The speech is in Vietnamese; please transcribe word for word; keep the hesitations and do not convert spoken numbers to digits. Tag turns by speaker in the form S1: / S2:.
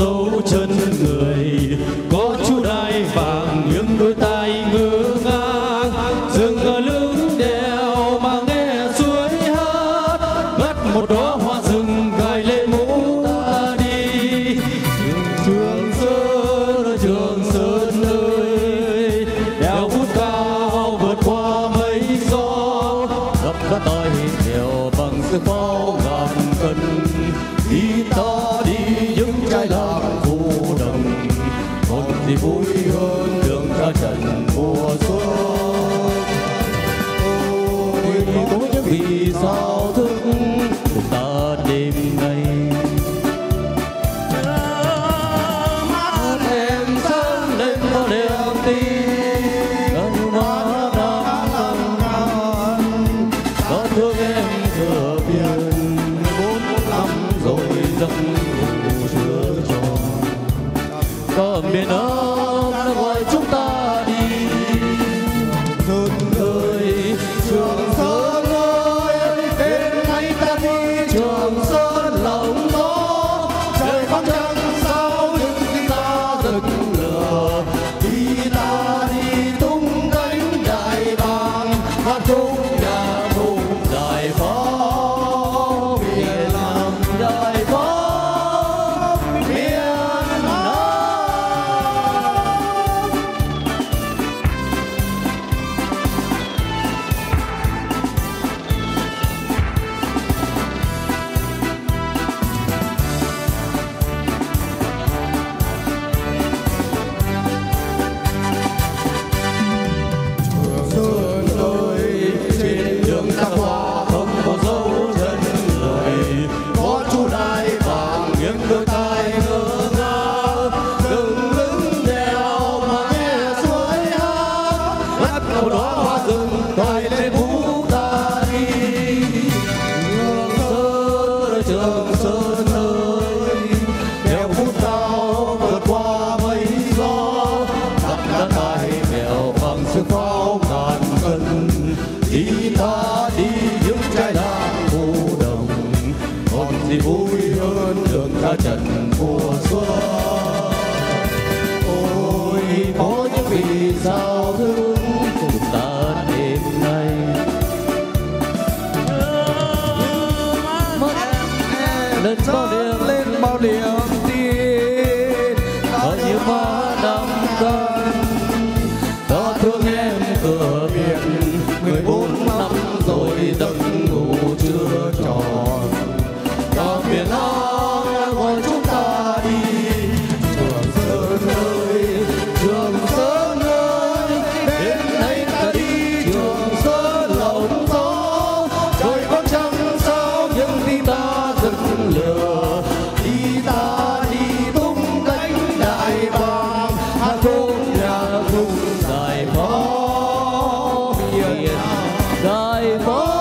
S1: dấu chân người, có chú đai vàng những đôi tai ngơ ngang, dừng ở lưng đèo mà nghe suối hát, ngắt một đóa hoa rừng gài lên mũ ta đi. Trường Sơn ơi, Trường Sơn ơi, đèo vút cao vượt qua mây gió, dập đất tôi đều bằng sức pháo ngàn cân. Đi ta đi những trái làng phù đồng, còn gì vui hơn đường ra trần mùa xuân. Ôi có những vì sao thức cùng ta đêm nay, mắt em sáng lên bao niềm tin, ngân hoa đang lặng ngàn, có thương em thừa biển bốn năm rồi giấc ngủ chưa tròn, có miền ấm đã gọi chúng ta đi. Sơn ơi, Trường Sơn ơi, đêm nay ta đi Trường Sơn lòng gió, trời vắng trăng sao nhưng khi ta rực lửa. Đi ta đi tung cánh đại bàng, hát khúc nhà cùng giải phóng miền Nam, giải phóng miền Nam. Sơn ơi, trên đường ta qua không có dấu chân người, có chú đai vàng nghiêng đôi tai ngơ ngác, đừng lưng đèo mà nghe suối hát, ngắt một đóa hoa rừng cài lên mũ ta đi. Trường Sơn ơi, Trường Sơn ơi, đèo vút cao vượt qua mây gió, dập đất ai mèo bằng sức pháo ngàn cân. Đi ta đi những trái đàn phù đồng, còn gì vui hơn đường ra trần mùa xuân. Ôi có những vì sao thương cùng ta đêm nay, lên bao niềm lên bao niềm tin, có nhiều hoa năm cân. Ta thương em cửa biển mười bốn năm rồi giấc ngủ chưa tròn, có miền Nam gọi chúng ta đi. Trường Sơn ơi, Trường Sơn ơi, đêm nay ta đi Trường Sơn lòng gió, trời vắng trăng sao nhưng tim ta rực lửa. Đi ta đi tung cánh đại bàng, hát khúc nhà cùng giải phóng miền Nam, giải phóng